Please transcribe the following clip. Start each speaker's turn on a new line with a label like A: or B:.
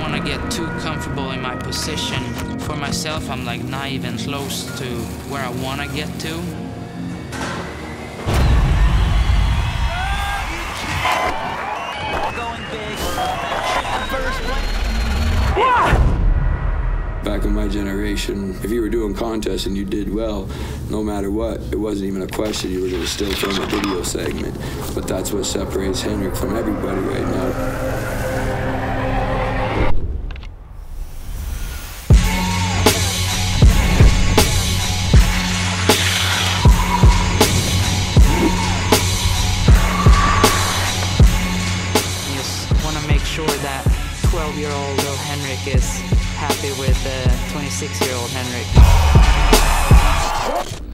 A: want to get too comfortable in my position. For myself, I'm like not even close to where I want to get to.
B: Going big. First place.
C: Back in my generation, if you were doing contests and you did well, no matter what, it wasn't even a question, you were going to still film a video segment. But that's what separates Henrik from everybody right now.
A: Want to make sure that 12-year-old Henrik is happy with 26-year-old Henrik.